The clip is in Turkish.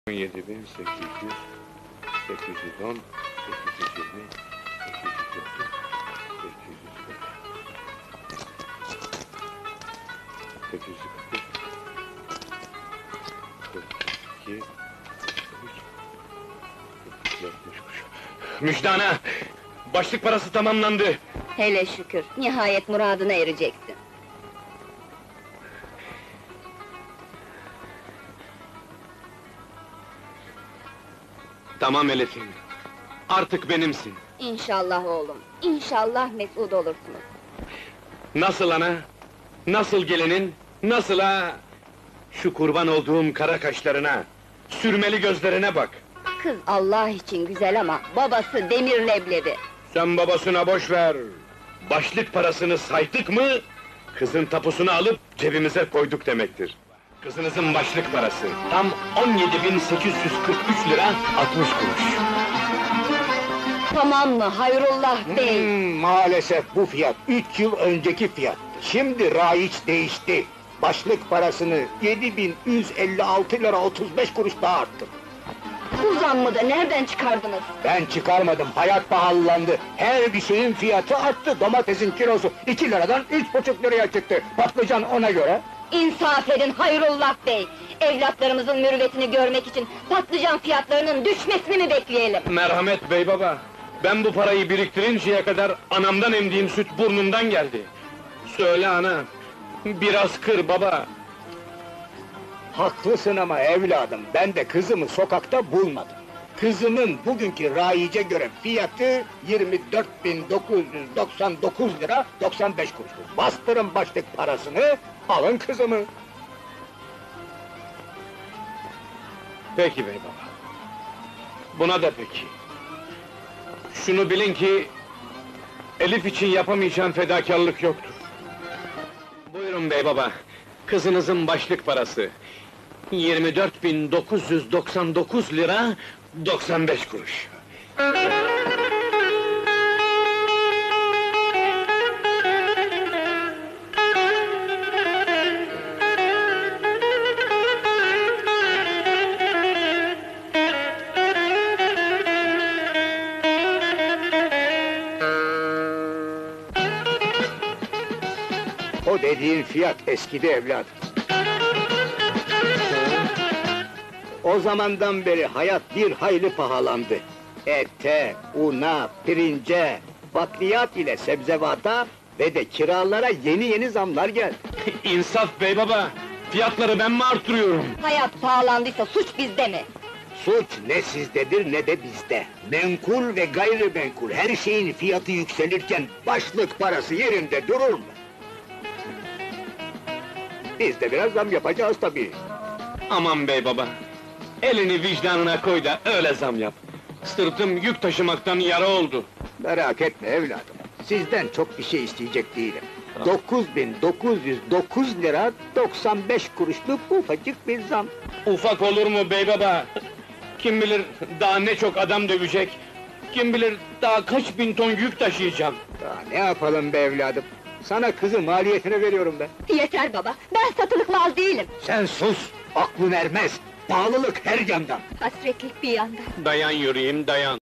17.800, 810, 820, 830, 840, 842, 860 kuruş. Müjdana! Başlık parası tamamlandı! Hele şükür, nihayet muradına ereceksin. Tamam Elif'im, artık benimsin. İnşallah oğlum, inşallah mesut olursunuz. Nasıl ana? Nasıl gelinin? Nasıl ha? Şu kurban olduğum kara kaşlarına, sürmeli gözlerine bak! Kız Allah için güzel ama babası demir leblebi. Sen babasına boş ver! Başlık parasını saydık mı, kızın tapusunu alıp cebimize koyduk demektir. Kızınızın başlık parası, tam 17.843 lira 60 kuruş. Tamam mı Hayrullah Bey? Maalesef bu fiyat 3 yıl önceki fiyat. Şimdi raiç değişti. Başlık parasını 7.156 lira 35 kuruş daha arttım. Bu zammı da nereden çıkardınız? Ben çıkarmadım, hayat pahalandı. Her bir şeyin fiyatı arttı. Domatesin kilosu 2 liradan 3,5 liraya çıktı. Patlıcan ona göre. İnsaf edin Hayrullah Bey! Evlatlarımızın mürüvvetini görmek için patlıcan fiyatlarının düşmesini mi bekleyelim? Merhamet bey baba, ben bu parayı biriktirinceye kadar anamdan emdiğim süt burnumdan geldi. Söyle ana, biraz kır baba. Haklısın ama evladım, ben de kızımı sokakta bulmadım. Kızımın bugünkü raice göre fiyatı 24.999 lira 95 kuruş. Bastırın başlık parasını, alın kızımı. Peki bey baba. Buna da peki. Şunu bilin ki, Elif için yapamayacağım fedakarlık yoktur. Buyurun bey baba, kızınızın başlık parası. 24.999 lira 95 kuruş. O dediğin fiyat eskidi evladım. O zamandan beri hayat bir hayli pahalandı. Ete, una, pirince, bakliyat ile sebzevata ve de kiralara yeni zamlar geldi. İnsaf bey baba, fiyatları ben mi artırıyorum? Hayat pahalandıysa suç bizde mi? Suç ne sizdedir ne de bizde. Menkul ve gayrimenkul her şeyin fiyatı yükselirken başlık parası yerinde durur mu? Biz de biraz zam yapacağız tabii. Aman bey baba, elini vicdanına koy da öyle zam yap. Sırtım yük taşımaktan yara oldu. Merak etme evladım, sizden çok bir şey isteyecek değilim. 9.909 lira 95 kuruşluk ufacık bir zam. Ufak olur mu bey baba? Kim bilir daha ne çok adam dövecek, kim bilir daha kaç bin ton yük taşıyacağım. Daha ne yapalım be evladım? Sana kızı maliyetine veriyorum ben. Yeter baba, ben satılık mal değilim. Sen sus, aklın ermez. Pahalılık her yandan. Hasretlik bir yanda. Dayan yüreğim, dayan.